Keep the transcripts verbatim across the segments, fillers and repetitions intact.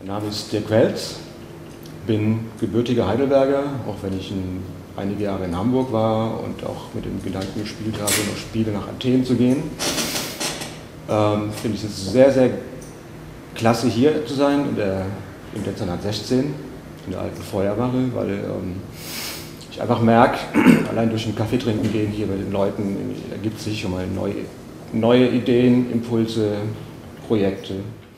Mein Name ist Dirk Welz, bin gebürtiger Heidelberger, auch wenn ich in, einige Jahre in Hamburg war und auch mit dem Gedanken gespielt habe, noch Spiele nach Athen zu gehen. Ähm, Finde ich es sehr, sehr klasse, hier zu sein, in der, im Dezernat sechzehn, in der alten Feuerwache, weil ähm, ich einfach merke, allein durch den Kaffee trinken gehen hier bei den Leuten, ergibt sich schon mal neue, neue Ideen, Impulse, Projekte.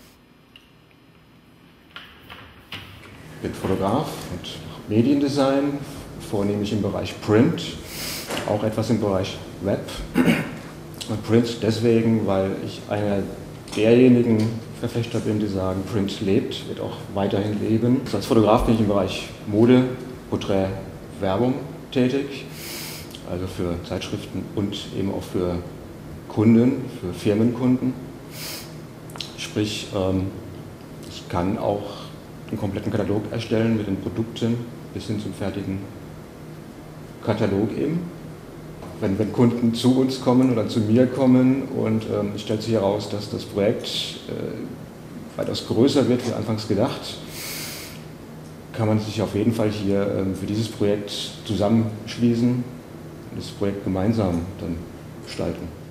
Ich bin Fotograf und Mediendesign, vornehmlich im Bereich Print, auch etwas im Bereich Web. Und Print deswegen, weil ich einer derjenigen Verfechter bin, die sagen, Print lebt, wird auch weiterhin leben. Als Fotograf bin ich im Bereich Mode, Porträt, Werbung tätig, also für Zeitschriften und eben auch für Kunden, für Firmenkunden. Sprich, ich kann auch einen kompletten Katalog erstellen mit den Produkten bis hin zum fertigen Katalog eben. Wenn, wenn Kunden zu uns kommen oder zu mir kommen und ähm, es stellt sich heraus, dass das Projekt äh, weitaus größer wird wie anfangs gedacht, kann man sich auf jeden Fall hier ähm, für dieses Projekt zusammenschließen und das Projekt gemeinsam dann gestalten.